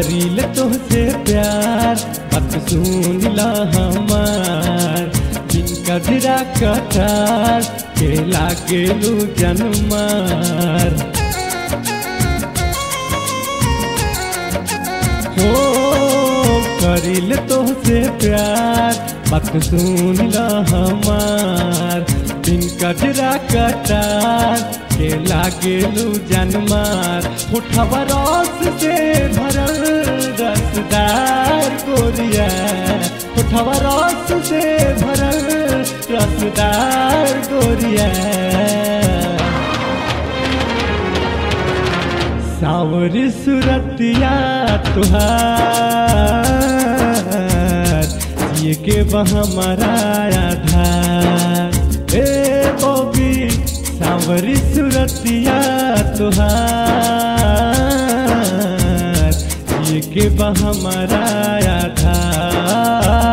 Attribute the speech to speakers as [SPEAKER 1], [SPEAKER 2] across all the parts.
[SPEAKER 1] करील तोहसे प्यार बात सुनिला हमार बिन कजरा कटार के लागेलू जनमार हो करील तोहसे प्यार बात सुनिला हमार बिन कजरा कटार के लागेलू जनमार उठवा रस से भरल रसदार गोरिया उठवा रस से भरल रसदार गोरिया सावरी सुरतिया तुहार ये के हमारा आधार ए बॉबी सावरी सुरतिया तुहार ये के हमारा आधार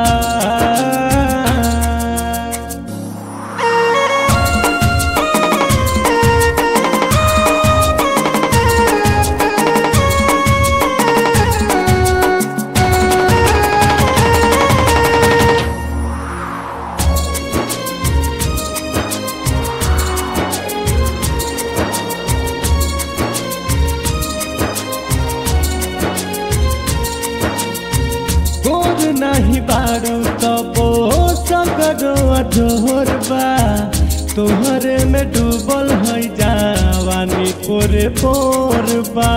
[SPEAKER 1] नहीं बारू तबो सगरो अधोरबा तोहरे में डूबल है जवानी पोरे पोरबा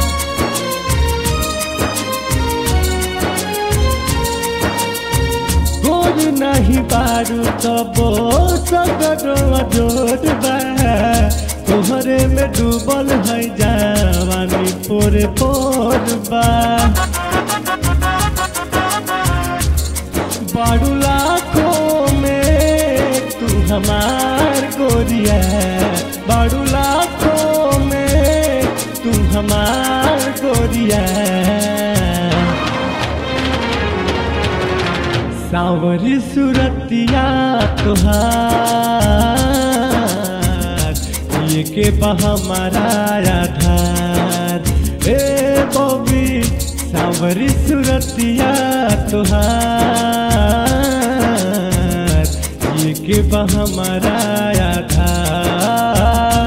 [SPEAKER 1] गोर नहीं बारू तबो सगरो अधोरबा तोहरे में डूबल है जवानी पोरे पोरबा बारू लाखों में तू हमार गोरिया बारू लाखों में तू हमार गोरिया सावरी सुरतिया तुहार ये के हमारा आधार ए बॉबी सावरी सुरतिया तुहार ये के हमारा आधार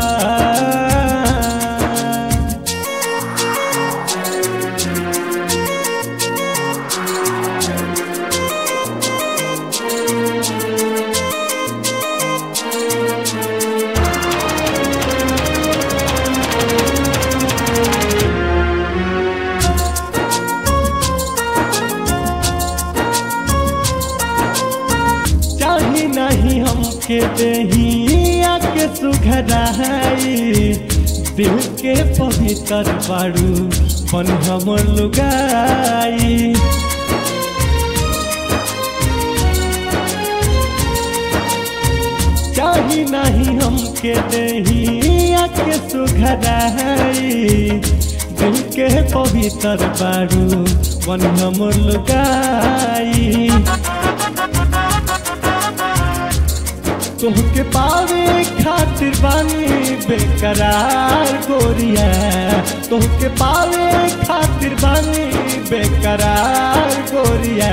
[SPEAKER 1] नहीं हमके देही आके सुघराई दिल के पवित्र बारू बन हमर लुगाई चाही नहीं हमके देही आके सुघराई दिल के पवित्र बारू बन हमर लुगाई तोहके पावे खातिर बानी बेकरार गोरिया तोहके पावे खातिर बानी बेकरार गोरिया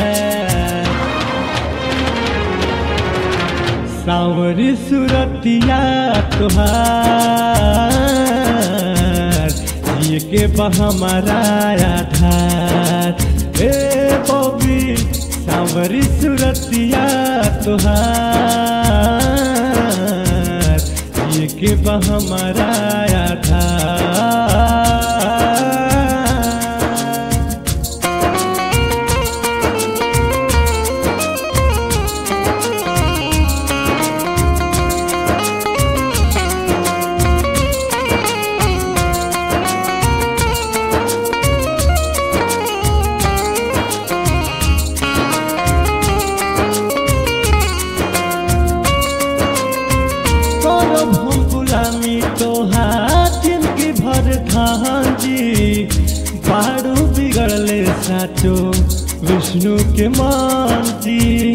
[SPEAKER 1] सावरी सुरतिया तुहार ये के हमारा आधार ए बॉबी सावरी सुरतिया तुहार ये के हमारा आधार बारू बिगड़ले साचो विष्णु के मान जी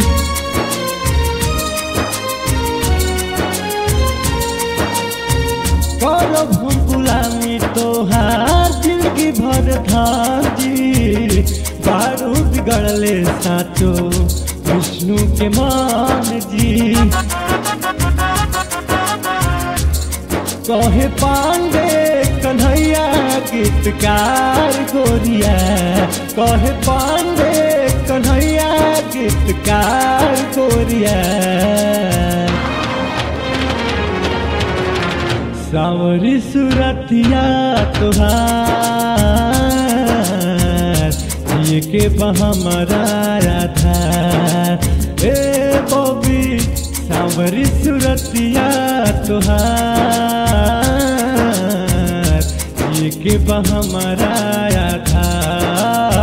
[SPEAKER 1] करब हम गुलामी तोहार जिंदगी भर प्रधान जी बारू बिगड़ले साचो विष्णु के मान जी। कहे पांडे कन्हैया गीतकार गोरिया, कहे पांडे कन्हैया गीतकार गोरिया। सावरी सुरतिया तुहार ये के हमारा आधार। ए बॉबी सावरी सुरतिया तुहार ये के हमारा आधार।